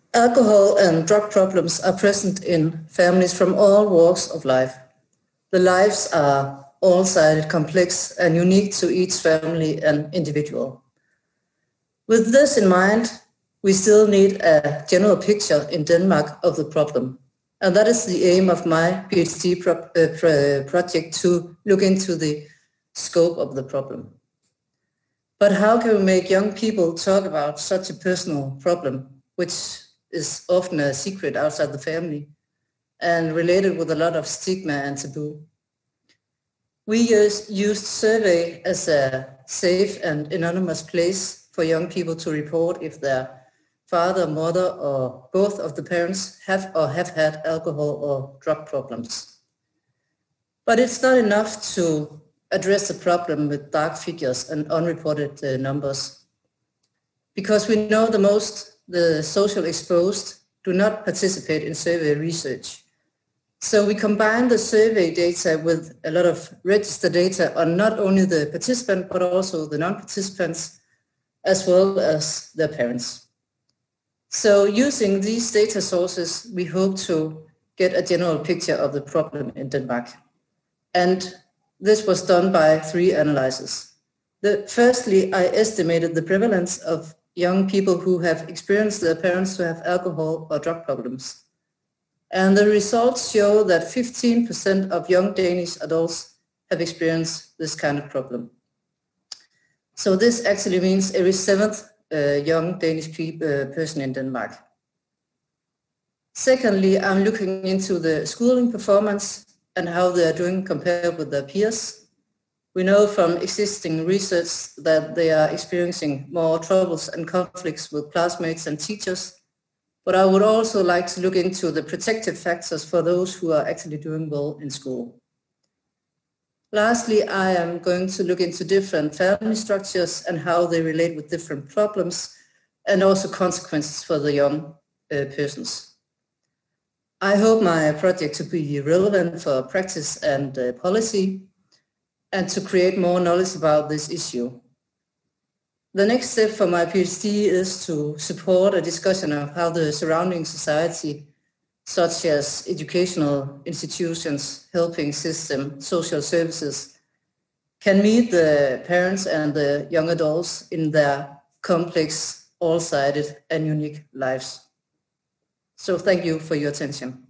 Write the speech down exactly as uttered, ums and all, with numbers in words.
Alcohol and drug problems are present in families from all walks of life. The lives are all-sided, complex, and unique to each family and individual. With this in mind, we still need a general picture in Denmark of the problem. And that is the aim of my PhD pro uh, pro project, to look into the scope of the problem. But how can we make young people talk about such a personal problem, which is often a secret outside the family and related with a lot of stigma and taboo? We used, used survey as a safe and anonymous place for young people to report if their father, mother, or both of the parents have or have had alcohol or drug problems. But it's not enough to address the problem with dark figures and unreported uh, numbers, because we know the most the social exposed do not participate in survey research. So we combine the survey data with a lot of register data on not only the participant, but also the non-participants, as well as their parents. So using these data sources, we hope to get a general picture of the problem in Denmark. And this was done by three analyses. The, firstly, I estimated the prevalence of young people who have experienced their parents to have alcohol or drug problems. And the results show that fifteen percent of young Danish adults have experienced this kind of problem. So this actually means every seventh uh, young Danish pe- uh, person in Denmark. Secondly, I'm looking into the schooling performance and how they are doing compared with their peers. We know from existing research that they are experiencing more troubles and conflicts with classmates and teachers. But I would also like to look into the protective factors for those who are actually doing well in school. Lastly, I am going to look into different family structures and how they relate with different problems and also consequences for the young uh, persons. I hope my project to be relevant for practice and uh, policy and to create more knowledge about this issue. The next step for my PhD is to support a discussion of how the surrounding society, such as educational institutions, helping system, social services, can meet the parents and the young adults in their complex, all-sided and unique lives. So thank you for your attention.